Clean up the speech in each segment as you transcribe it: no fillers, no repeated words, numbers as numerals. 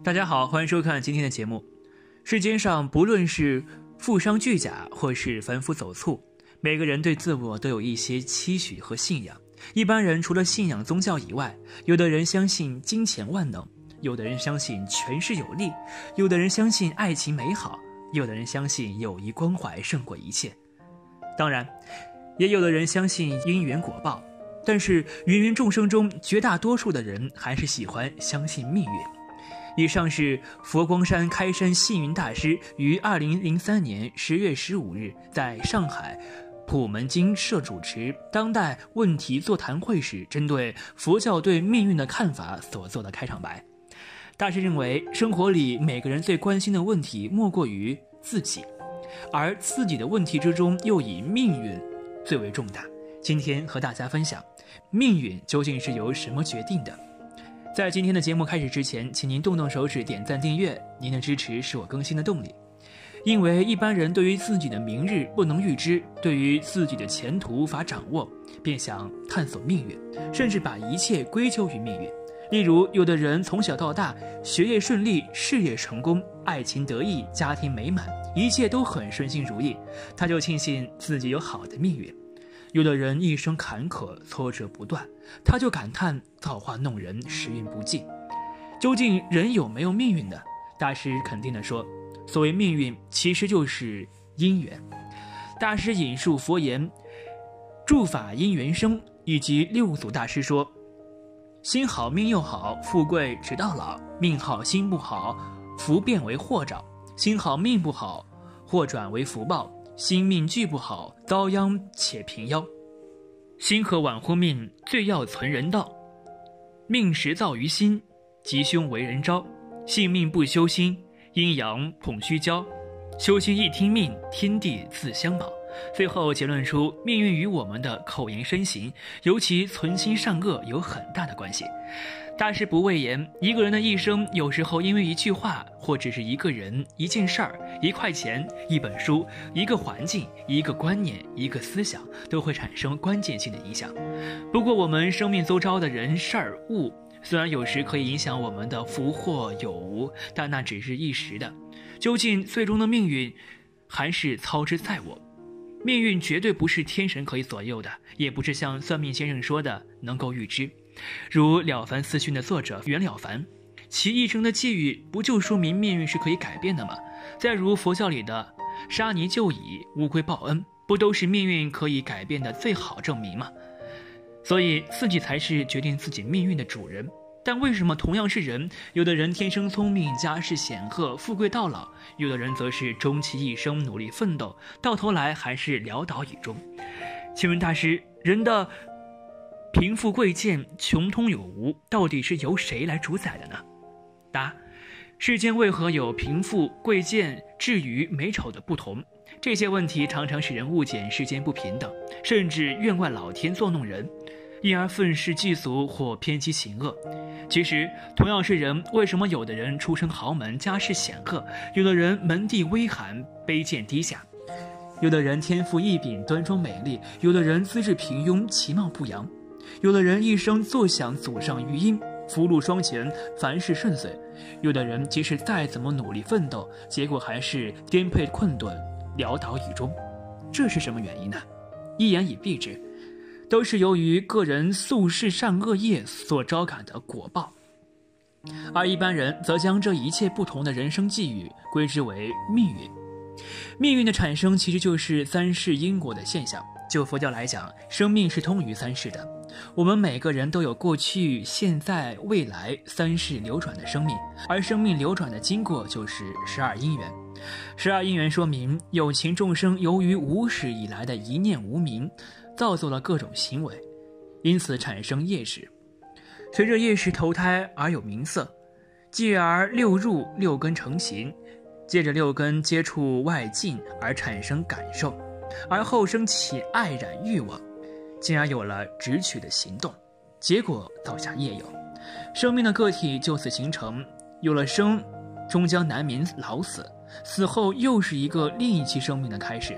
大家好，欢迎收看今天的节目。世间上不论是富商巨贾，或是凡夫走卒，每个人对自我都有一些期许和信仰。一般人除了信仰宗教以外，有的人相信金钱万能，有的人相信权势有力，有的人相信爱情美好，有的人相信友谊关怀胜过一切。当然，也有的人相信因缘果报，但是芸芸众生中绝大多数的人还是喜欢相信命运。以上是佛光山开山星云大师于2003年10月15日在上海普门精舍主持当代问题座谈会时，针对佛教对命运的看法所做的开场白。大师认为，生活里每个人最关心的问题莫过于自己，而自己的问题之中又以命运最为重大。今天和大家分享，命运究竟是由什么决定的？在今天的节目开始之前，请您动动手指点赞订阅，您的支持是我更新的动力。因为一般人对于自己的明日不能预知，对于自己的前途无法掌握，便想探索命运，甚至把一切归咎于命运。例如，有的人从小到大学业顺利，事业成功，爱情得意，家庭美满，一切都很顺心如意，他就庆幸自己有好的命运。有的人一生坎坷，挫折不断，他就感叹造化弄人，时运不济。究竟人有没有命运呢？大师肯定地说，所谓命运其实就是因缘。大师引述佛言，诸法因缘生，以及六祖大师说，心好命又好，富贵直到老；命好心不好，福变为祸兆；心好命不好，祸转为福报；心命俱不好，遭殃且平夭。心和晚乎命，最要存人道。命时造于心，吉凶为人招。性命不修心，阴阳碰虚交。修心一听命，天地自相保。最后结论出，命运与我们的口言身行，尤其存心善恶有很大的关系。大师不讳言，一个人的一生，有时候因为一句话，或者是一个人、一件事儿、1块钱、一本书、一个环境、一个观念、一个思想，都会产生关键性的影响。不过我们生命周遭的人、事儿、物，虽然有时可以影响我们的福祸有无，但那只是一时的。究竟最终的命运，还是操之在我。命运绝对不是天神可以左右的，也不是像算命先生说的能够预知。如《了凡四训》的作者袁了凡，其一生的际遇不就说明命运是可以改变的吗？再如佛教里的沙弥救蚁，乌龟报恩，不都是命运可以改变的最好证明吗？所以自己才是决定自己命运的主人。但为什么同样是人，有的人天生聪明，家世显赫，富贵到老，有的人则是终其一生努力奋斗，到头来还是潦倒以终？请问大师，人的贫富贵贱、穷通有无，到底是由谁来主宰的呢？答：世间为何有贫富贵贱、智愚美丑的不同？这些问题常常使人误解世间不平等，甚至怨怪老天作弄人，因而愤世嫉俗或偏激行恶。其实同样是人，为什么有的人出身豪门，家世显赫，有的人门第微寒，卑贱低下？有的人天赋异禀，端庄美丽，有的人资质平庸，其貌不扬。有的人一生坐享祖上余荫，福禄双全，凡事顺遂；有的人即使再怎么努力奋斗，结果还是颠沛困顿，潦倒以终。这是什么原因呢？一言以蔽之，都是由于个人宿世善恶业所招感的果报。而一般人则将这一切不同的人生际遇归之为命运。命运的产生其实就是三世因果的现象。就佛教来讲，生命是通于三世的，我们每个人都有过去、现在、未来三世流转的生命，而生命流转的经过就是12因缘。12因缘说明有情众生由于无始以来的一念无明，造作了各种行为，因此产生业识。随着业识投胎而有名色，继而六入六根成形，借着六根接触外境而产生感受，而后升起爱染欲望，进而有了执取的行动，结果造下业有。生命的个体就此形成，有了生，终将难免老死，死后又是一个另一期生命的开始。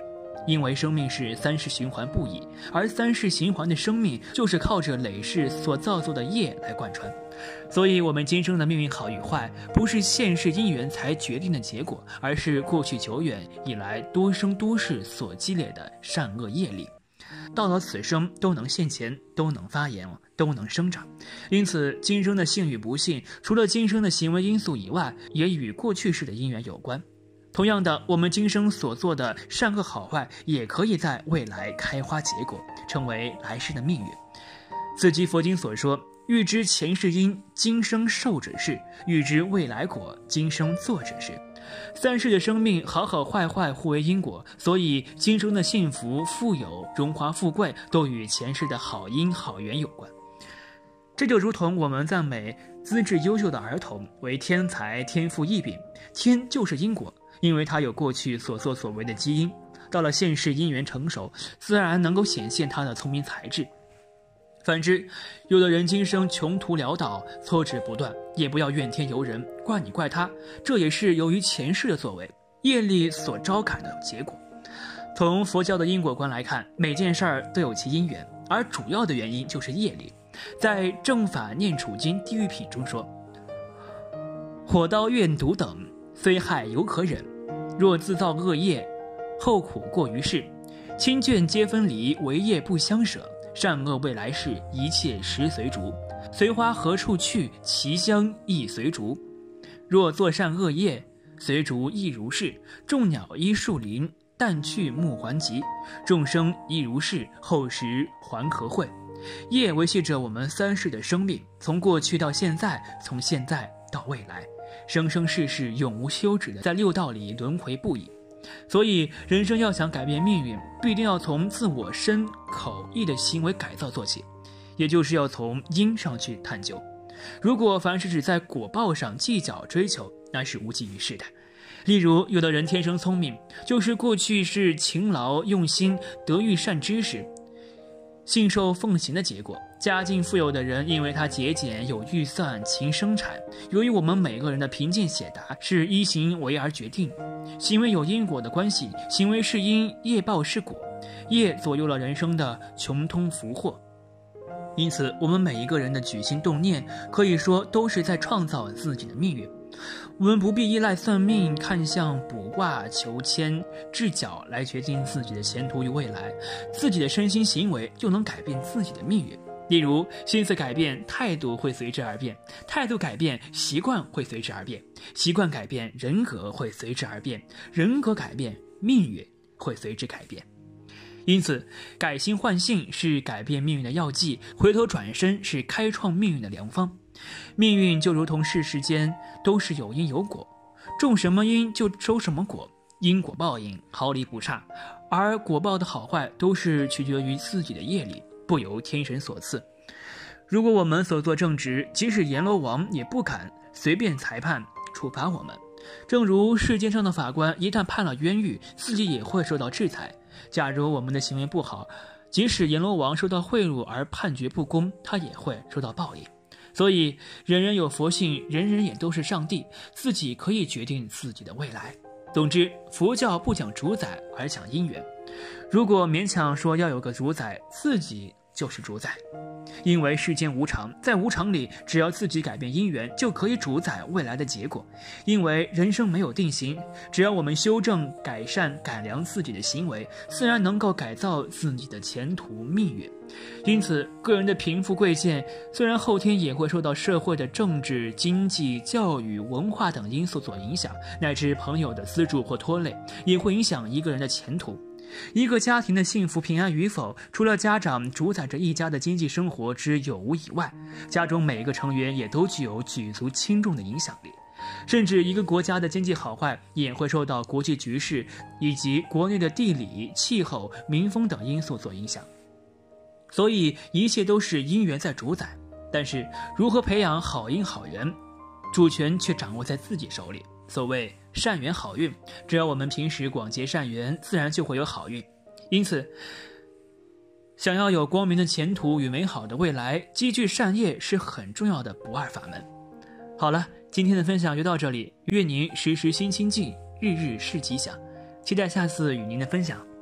因为生命是三世循环不已，而三世循环的生命就是靠着累世所造作的业来贯穿。所以我们今生的命运好与坏，不是现世因缘才决定的结果，而是过去久远以来多生多世所积累的善恶业力，到了此生都能现前，都能发言，都能生长。因此今生的幸与不幸，除了今生的行为因素以外，也与过去世的因缘有关。同样的，我们今生所做的善恶好坏，也可以在未来开花结果，成为来世的命运。此即佛经所说，欲知前世因，今生受者是；欲知未来果，今生做者是。三世的生命好好坏坏互为因果，所以今生的幸福富有荣华富贵都与前世的好因好缘有关。这就如同我们赞美资质优秀的儿童为天才天赋异禀，天就是因果，因为他有过去所作所为的基因，到了现世因缘成熟，自然能够显现他的聪明才智。反之，有的人今生穷途潦倒，挫折不断，也不要怨天尤人，怪你怪他，这也是由于前世的作为，业力所招感的结果。从佛教的因果观来看，每件事儿都有其因缘，而主要的原因就是业力。在《正法念处经地狱品》中说，火刀怨毒等，虽害犹可忍，若自造恶业，后苦过于世，亲眷皆分离，为业不相舍，善恶未来世，一切时随逐，随花何处去，其香亦随逐。若作善恶业，随逐亦如是，众鸟依树林，但去木还集，众生亦如是，后时还何会。业维系着我们三世的生命，从过去到现在，从现在到未来，生生世世永无休止的在六道里轮回不已。所以人生要想改变命运，必定要从自我身口意的行为改造做起，也就是要从因上去探究。如果凡是只在果报上计较追求，那是无济于事的。例如有的人天生聪明，就是过去是勤劳用心得遇善知识，信受奉行的结果。家境富有的人，因为他节俭有预算勤生产。由于我们每个人的贫贱显达是依行为而决定，行为有因果的关系，行为是因，业报是果，业左右了人生的穷通福祸。因此我们每一个人的举心动念，可以说都是在创造自己的命运。我们不必依赖算命、看相、卜卦、求签、制脚来决定自己的前途与未来，自己的身心行为就能改变自己的命运。例如心思改变，态度会随之而变，态度改变，习惯会随之而变，习惯改变，人格会随之而变，人格改变，命运会随之改变。因此改心换性是改变命运的要剂，回头转身是开创命运的良方。命运就如同世世间都是有因有果，种什么因就收什么果，因果报应毫厘不差，而果报的好坏都是取决于自己的业力，不由天神所赐。如果我们所做正直，即使阎罗王也不敢随便裁判处罚我们。正如世界上的法官一旦判了冤狱，自己也会受到制裁。假如我们的行为不好，即使阎罗王受到贿赂而判决不公，他也会受到报应。所以人人有佛性，人人也都是上帝，自己可以决定自己的未来。总之，佛教不讲主宰，而讲因缘。如果勉强说要有个主宰，自己就是主宰。因为世间无常，在无常里，只要自己改变因缘，就可以主宰未来的结果。因为人生没有定型，只要我们修正、改善、改良自己的行为，自然能够改造自己的前途命运。因此，个人的贫富贵贱，虽然后天也会受到社会的政治、经济、教育、文化等因素所影响，乃至朋友的资助或拖累，也会影响一个人的前途。一个家庭的幸福平安与否，除了家长主宰着一家的经济生活之有无以外，家中每个成员也都具有举足轻重的影响力。甚至一个国家的经济好坏，也会受到国际局势以及国内的地理、气候、民风等因素所影响。所以一切都是因缘在主宰，但是如何培养好因好缘，主权却掌握在自己手里。所谓善缘好运，只要我们平时广结善缘，自然就会有好运。因此想要有光明的前途与美好的未来，积聚善业是很重要的不二法门。好了，今天的分享就到这里，愿您时时心清净，日日是吉祥，期待下次与您的分享。